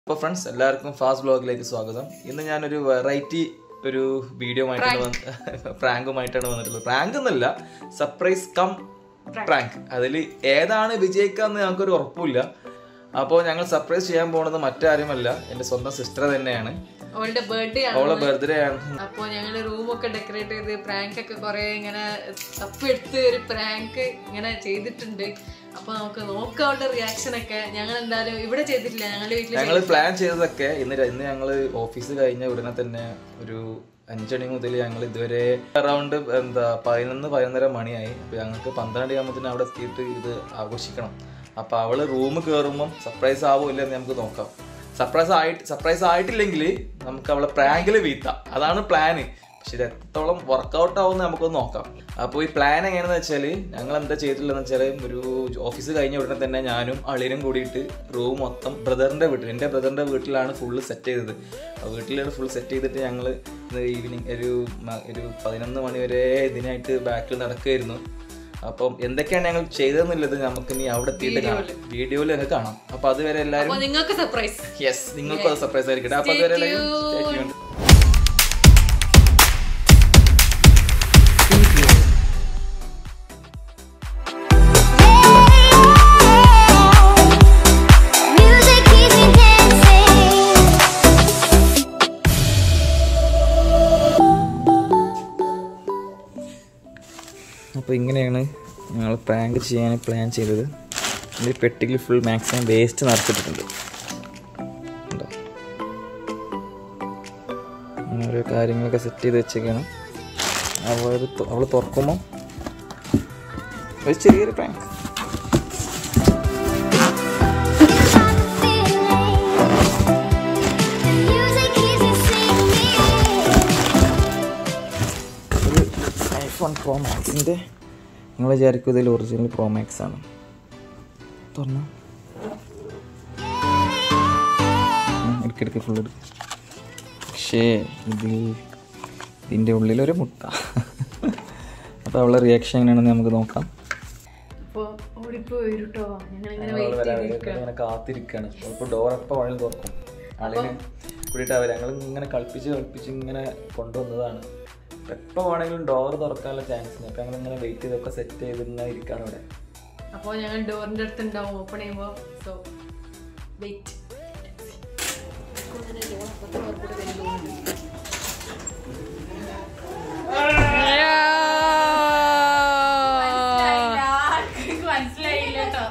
അപ്പോൾ ഫ്രണ്ട്സ് എല്ലാവർക്കും ഫാസ്റ്റ് വ്ലോഗിലേക്ക് സ്വാഗതം. ഇന്ന് ഞാനൊരു വെറൈറ്റി ഒരു വീഡിയോ പ്രാങ്കുമായിട്ടാണ് വന്നിട്ടുള്ളത്. പ്രാങ്ക് എന്നല്ല, സർപ്രൈസ് കം പ്രാങ്ക്. അതിൽ ഏതാണ് വിജയിക്കാന്ന് ഞങ്ങൾക്കൊരു ഉറപ്പില്ല. അപ്പോൾ ഞങ്ങൾ സർപ്രൈസ് ചെയ്യാൻ പോകുന്നത് മറ്റാരുമല്ല, എൻ്റെ സ്വന്തം സിസ്റ്റർ തന്നെയാണ്. അവളുടെ ബർത്ത്ഡേ ആണ്. അപ്പോൾ ഞങ്ങൾ റൂമൊക്കെ ഡെക്കറേറ്റ് ചെയ്ത് പ്രാങ്ക് ഒക്കെ കുറെ ഇങ്ങനെ തപ്പെടുത്ത് ഒരു പ്രാങ്ക് ഇങ്ങനെ ചെയ്തിട്ടുണ്ട്. അപ്പൊ നമുക്ക് നോക്കാം അവളുടെ റിയാക്ഷൻ ഒക്കെ. ഞങ്ങൾ എന്തായാലും ഇവിടെ ചെയ്തിട്ടില്ല, ഞങ്ങൾ പ്ലാൻ ചെയ്തതൊക്കെ ഇന്ന് ഞങ്ങൾ ഓഫീസ് കഴിഞ്ഞ ഉടനെ തന്നെ ഒരു 5 മണി മുതൽ ഞങ്ങൾ ഇതുവരെ അറൗണ്ട് 11-11:30 മണിയായി. അപ്പൊ ഞങ്ങൾക്ക് 12 ആകുമ്പോഴത്തേന് അവിടെ എത്തിയിട്ട് ഇത് ആഘോഷിക്കണം. അപ്പൊ അവള് റൂം കയറുമ്പം സർപ്രൈസ് ആവോ ഇല്ലെന്ന് നമുക്ക് നോക്കാം. സർപ്രൈസ് ആയിട്ടില്ലെങ്കിൽ നമുക്ക് അവളെ പ്രാങ്കില് വീഴ്ത്താം, അതാണ് പ്ലാന്. പക്ഷെ ഇത് എത്രത്തോളം വർക്കൗട്ട് ആവുമെന്ന് നമുക്കൊന്ന് നോക്കാം. അപ്പോൾ ഈ പ്ലാൻ എങ്ങനെയാണെന്ന് വെച്ചാൽ ഞങ്ങൾ എന്താ ചെയ്തിട്ടുള്ളതെന്ന് വെച്ചാൽ ഒരു ഓഫീസ് കഴിഞ്ഞ ഉടനെ തന്നെ ഞാനും അളിയനും കൂടിയിട്ട് റൂം മൊത്തം എൻ്റെ ബ്രദറിൻ്റെ വീട്ടിലാണ് ഫുള്ള് സെറ്റ് ചെയ്തത്. വീട്ടിലാണ് ഫുൾ സെറ്റ് ചെയ്തിട്ട് ഞങ്ങൾ ഈവനിങ് ഒരു 11 മണി വരെ ഇതിനായിട്ട് ബാക്കിൽ നടക്കുകയായിരുന്നു. അപ്പം എന്തൊക്കെയാണ് ഞങ്ങൾ ചെയ്തതെന്നുള്ളത് നമുക്ക് ഇനി അവിടെ എത്തിയിട്ട് കാണാം, വീഡിയോയിൽ ഞങ്ങൾക്ക് കാണാം. അപ്പൊ അതുവരെ എല്ലാവരും നിങ്ങൾക്ക് സർപ്രൈസ്, യെസ് നിങ്ങൾക്കും അത് സർപ്രൈസ് ആയിരിക്കട്ടെ. അപ്പൊ അതുവരെ എല്ലാവരും അപ്പോൾ ഇങ്ങനെയാണ് ഞങ്ങൾ പ്രാങ്ക് ചെയ്യാൻ പ്ലാൻ ചെയ്തത്. ഈ പെട്ടിയിൽ ഫുൾ മാക്സിമം വേസ്റ്റ് നിറച്ചിട്ടിട്ടുണ്ട്. ഓരോ കാര്യങ്ങളൊക്കെ സെറ്റ് ചെയ്ത് വെച്ചേക്കാണ്. അവൾ തുറക്കുമ്പോൾ ഒരു ചെറിയൊരു പ്രാങ്ക്. iPhone Pro Maxൻ്റെ നിങ്ങൾ വിചാരിക്കും ഇതിൽ ഒറിജിനൽ പ്രോ മാക്സ് ആണ്. തുറന്നു എടുക്കെടുക്ക് ഫുൾ എടുക്കും. പക്ഷേ ഇതിൻ്റെ ഉള്ളിലൊരു മുട്ട. അപ്പോൾ അവളുടെ റിയാക്ഷൻ എങ്ങനെയാണെന്ന് നമുക്ക് നോക്കാം. ഇങ്ങനെ കാത്തിരിക്കുകയാണ്. ഇപ്പോൾ ഡോർ എപ്പോൾ വഴി തുറക്കും ആളിനെ കൂടിയിട്ട് ഞങ്ങൾ ഇങ്ങനെ കളിപ്പിച്ച് ഇങ്ങനെ കൊണ്ടുവന്നതാണ്. എപ്പോൾ വേണമെങ്കിലും ഡോർ തുറക്കാനുള്ള ചാൻസ് ഉണ്ട്. അപ്പം ഞങ്ങളിങ്ങനെ വെയിറ്റ് ചെയ്തൊക്കെ സെറ്റ് ചെയ്ത് ഇങ്ങനെ ഇരിക്കുകയാണ് ഇവിടെ. അപ്പോൾ ഞങ്ങൾ ഡോറിൻ്റെ അടുത്ത് ഉണ്ടാവും ഓപ്പൺ ചെയ്യുമ്പോൾ. So wait. മനസ്സിലായില്ല കേട്ടോ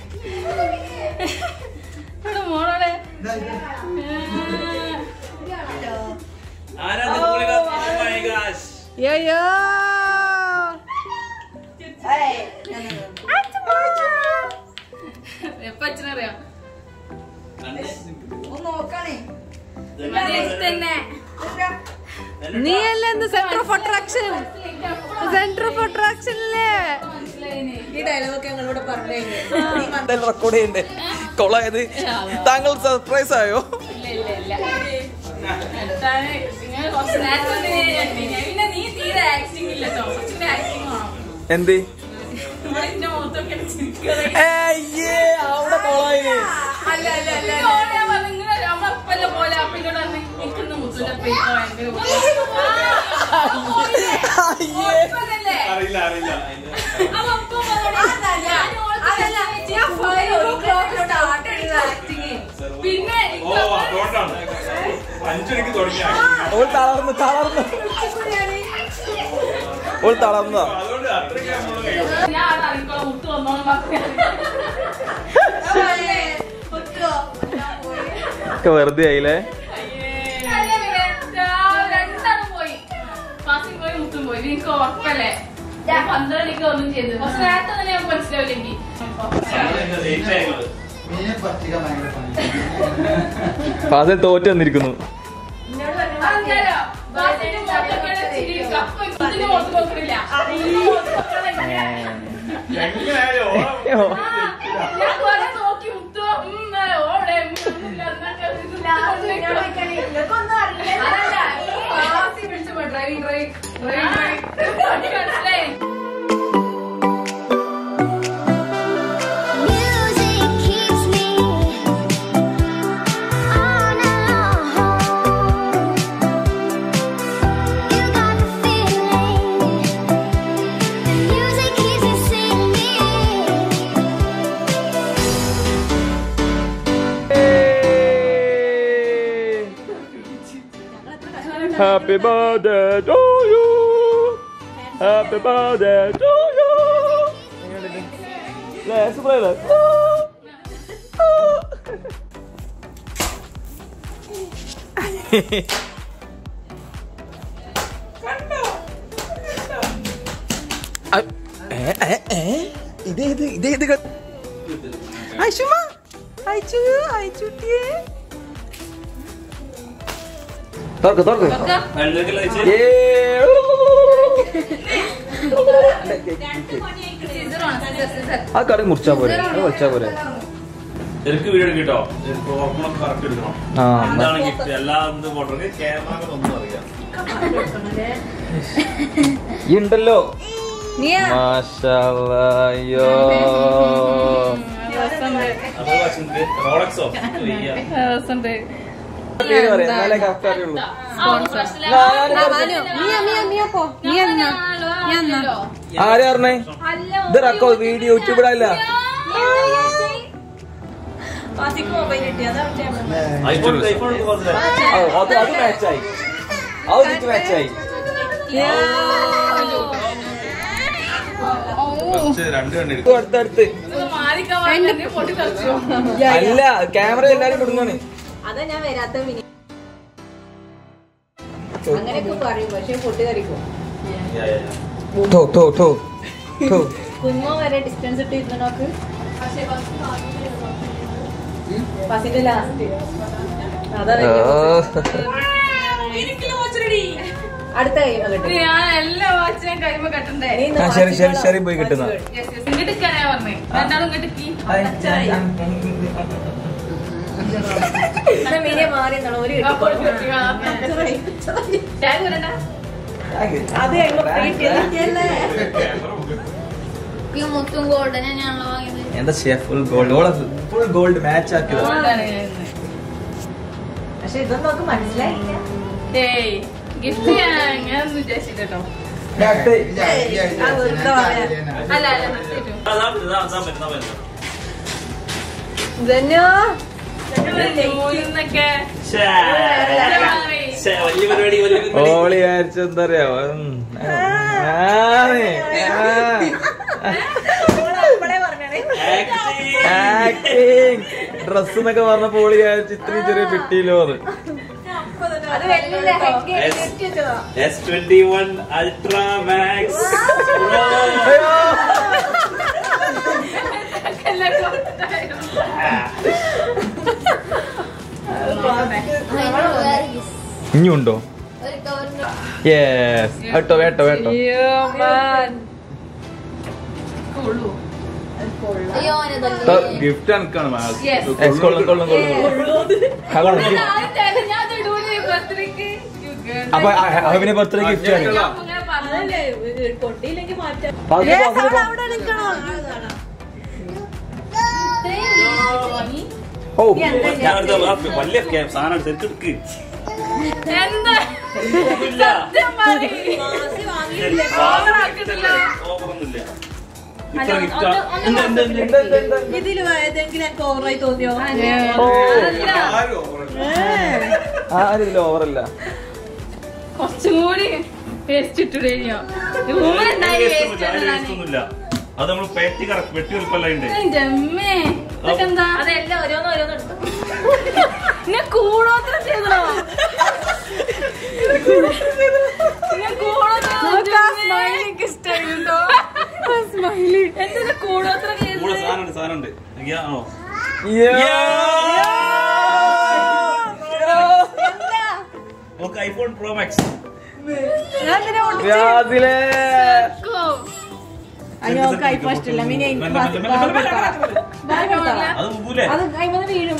മോളോടെ. എപ്പ അച്ഛനറിയാം നീ അല്ലേ എന്ത് സെന്റർ ഓഫ് അട്രാക്ഷൻ അല്ലേ ഈ ഡയലോഗ് ഞങ്ങളോട് പറഞ്ഞു റെക്കോർഡ് ചെയ്യണ്ടേ? കൊളായത് താങ്കൾ സർപ്രൈസ് ആയോ? എന്ത് അവിടെ കൊളായി പിന്നെ തളർന്നതാ. വെറുതെ ആയില്ലേ? ഫാസിൽ തോറ്റ് വന്നിരിക്കുന്നു. Driving Music keeps me Happy birthday to you. Happy birthday to you. Let's play that. ഇത് ഐഷുമ ഐച്ചുട്ടിയെ തുറക്ക് തുറക്ക് ആ കറി മുറിച്ചാ പോരെ അത് വെച്ചാ പോരെ എനിക്ക് വീഡിയോ എടുക്കട്ടോ കറക്റ്റ് എടുക്കണം എന്താണ് ഗിഫ്റ്റ് എല്ലാം ക്യാമറ ഒന്നും അറിയാം ഈ ഉണ്ടല്ലോ മാഷാഅല്ലാഹ് റോളക്സോ ആരാ പറഞ്ഞേ ഇത് റെക്കോ വീഡിയോ യൂട്യൂബിലല്ല അത് മാച്ചായി അത് മാച്ചായി അടുത്തടുത്ത് അല്ല ക്യാമറ എല്ലാരും കൊടുങ്ങാണ് അതാ ഞാൻ വരാത്ത അങ്ങനെയൊക്കെ പറയും പക്ഷെ പൊട്ടി കറിക്കും കുഞ്ഞോ വരെ ഡിസ്റ്റൻസ് ഇട്ടിരുന്നു നോക്ക് ബസിന്റെ ലാസ്റ്റ് അടുത്ത കൈമ കെട്ടണ്ടേ ശരി ശരി ശരി പോയി കിട്ടുന്ന മീനെ മാറി ഒരു അത് മുത്തും ഗോൾഡനെ ഞാനല്ലോ വാങ്ങിയത്. എന്താ full gold full gold match ആക്കിയത് പക്ഷെ ഇതൊന്നും നമുക്ക് മനസ്സിലായില്ല. ഗിഫ്റ്റ് ഞാനൊന്നും വിചാരിച്ചിട്ടോ. അല്ല ഓളി വിചാരിച്ചെന്താ പറയാ ഡ്രസ് എന്നൊക്കെ പറഞ്ഞപ്പോ ഓളി വിചാരിച്ച് ഇത്രയും ചെറിയ പെട്ടിയിലോ അത് S21 Ultra Max ഇനിയുണ്ടോ? യെസ് കേട്ടോ കേട്ടോ കേട്ടോ ഗിഫ്റ്റ് എനിക്കാണ് അപ്പൊ അവന് ബർത്ത്ഡേ ഗിഫ്റ്റ് ആണ്. പൊട്ടിയില്ലെങ്കിൽ മാറ്റാം. ഓ വലിയ സാധനം ശരിക്കെടുക്ക് ഇതില് ഏതെങ്കിലും എനിക്ക് ഓവറായി തോന്നിയോ? ആരില്ല ഓവറല്ല കുറച്ചും കൂടി വേസ്റ്റ് ഇട്ടില്ല. അത് നമ്മള് പെട്ടി കറക്റ്റ് വെട്ടി വെളുപ്പല്ല ഉണ്ട്. ഇതെന്താ അതെല്ലാം ഓരോന്നോരോന്ന് എടുത്തു. ഞാൻ കൂടോത്രം ചെയ്തോ എന്തിനാ കൂടോത്രം കൂടെ സാധനമുണ്ട് സാധനമുണ്ട് ആണോ ഓക്കെ ഐഫോൺ പ്രോ മാക്സ് ഇഷ്ടമില്ല മീനെ അത് മുമ്പൂലേ അത് കൈമന്ന് വീഴും.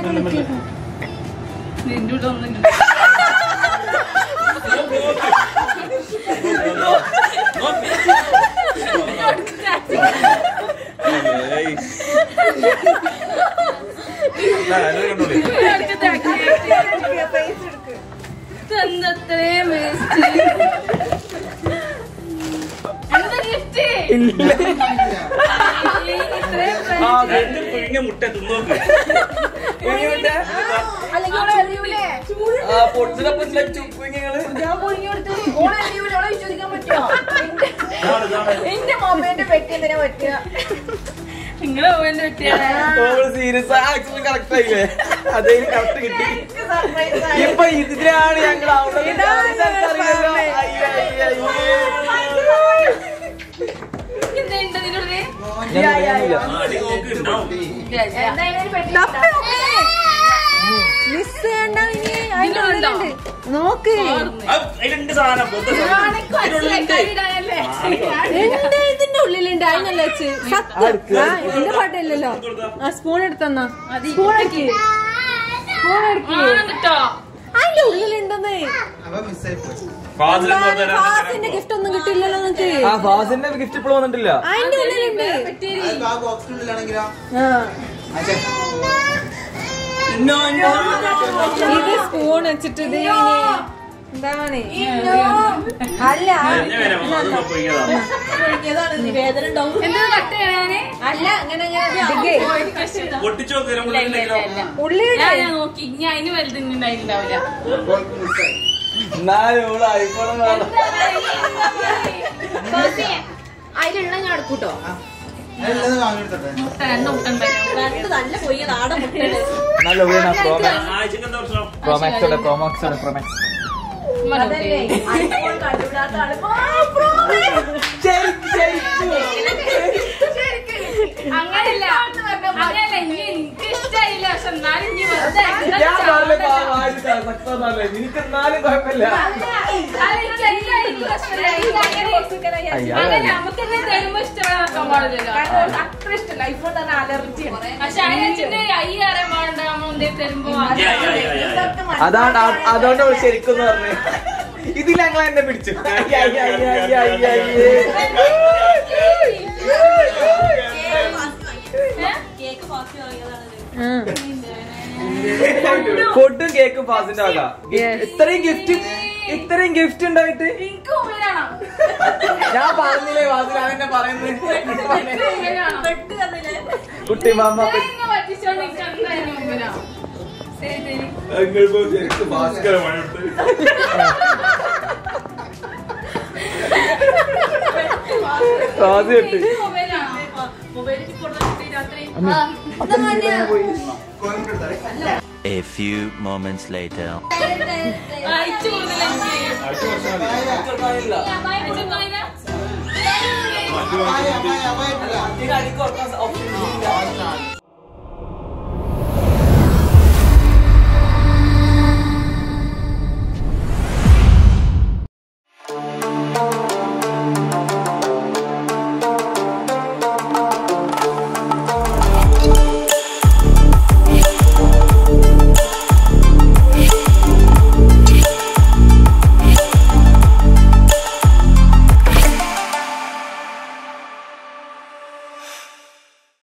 മുട്ട തിന്നോക്ക് അല്ലെങ്കിൽ പെട്ടി എന്തിനാ പറ്റുക? നിങ്ങളെ പോയെന്ന് പറ്റിയാണ് സീരിയസ് ആക്ച്വലി കറക്റ്റ് ആയില്ലേ? അതേ കറക്റ്റ് കിട്ടി. ഇപ്പൊ ഇതിനാണ് ഞങ്ങൾ മിസ് ചെയ്യണ്ട ഇനി. അതിന്റെ ഉള്ളിലുണ്ട്. നോക്ക് എന്താ ഇതിന്റെ ഉള്ളിലുണ്ട്? അതിനല്ല വെച്ച് സത്യം. എന്റെ പാട്ടല്ലല്ലോ. ആ സ്പൂൺ എടുത്തന്നാ. സ്പൂൺ എടുക്ക്. സ്പൂൺ എടുക്ക്. അതിന്റെ ഉള്ളിലുണ്ടെന്ന്. ഫാസിന്റെ ഗിഫ്റ്റ് ഒന്നും കിട്ടില്ലല്ലോ നിങ്ങക്ക്. ഫാസിന്റെ ഗിഫ്റ്റ് ഇപ്പോഴും വന്നിട്ടില്ല. അതിന്റെ ഉള്ളിലുണ്ട്. ഇത് സ്പൂൺ വെച്ചിട്ട് ഇത് എന്താണ്? അല്ല വേദന ഉണ്ടാവും. അല്ല അങ്ങനെ ഉള്ളി നോക്കി ഇനി അതിന് വലുതുണ്ടായിണ്ടാവില്ല. അതിലുള്ള ഞാൻ എടുക്കൂട്ടോ. നല്ല പോയി നാടൻ മുട്ട. അതല്ലേ ഐഫോൺ കണ്ടുവിടാത്ത ആള് അങ്ങനല്ല എനിക്ക് ഇഷ്ടമായില്ല. പക്ഷെ എന്നാലും ഇനി നമുക്കെന്നെ തരുമ്പോ ഇഷ്ടപ്പെടാൻ പാടില്ലല്ലോ. അത്ര ഇഷ്ടമല്ല. ഐഫോൺ തന്നെ അലർജിയാണ്. പക്ഷെ അതിന്റെ ഐ അറിയാൻ പാടുണ്ടോ നമ്മൾ എന്തേലും തരുമ്പോ. അതാണ് അതുകൊണ്ട് ശരിക്കും പറഞ്ഞു ഇതിൽ ഞങ്ങൾ എന്നെ പിടിച്ചു. ഫുഡും കേക്കും ഫാസിന്റെ വക. ഇത്രയും ഗിഫ്റ്റ് ഉണ്ടായിട്ട് ഞാൻ പറഞ്ഞില്ലേ ഫാസിൽ അവന്നെ പറയുന്നത്. കുട്ടി മാമ A few moments later. അടിക്ക്